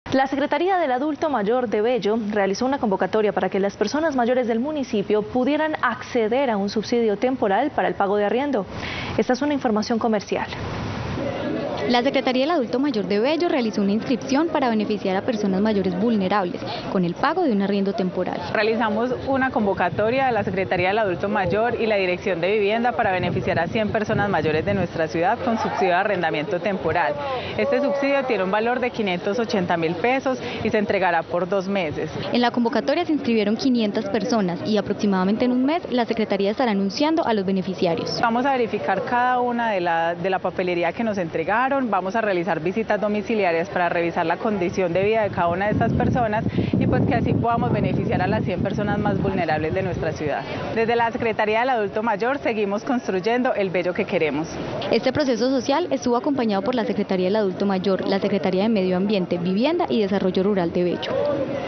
La Secretaría del Adulto Mayor de Bello realizó una convocatoria para que las personas mayores del municipio pudieran acceder a un subsidio temporal para el pago de arriendo. Esta es una información comercial. La Secretaría del Adulto Mayor de Bello realizó una inscripción para beneficiar a personas mayores vulnerables con el pago de un arriendo temporal. Realizamos una convocatoria de la Secretaría del Adulto Mayor y la Dirección de Vivienda para beneficiar a 100 personas mayores de nuestra ciudad con subsidio de arrendamiento temporal. Este subsidio tiene un valor de 580.000 pesos y se entregará por 2 meses. En la convocatoria se inscribieron 500 personas y aproximadamente en un mes la Secretaría estará anunciando a los beneficiarios. Vamos a verificar cada una de la papelería que nos entregaron. Vamos a realizar visitas domiciliarias para revisar la condición de vida de cada una de estas personas y pues que así podamos beneficiar a las 100 personas más vulnerables de nuestra ciudad. Desde la Secretaría del Adulto Mayor seguimos construyendo el Bello que queremos. Este proceso social estuvo acompañado por la Secretaría del Adulto Mayor, la Secretaría de Medio Ambiente, Vivienda y Desarrollo Rural de Bello.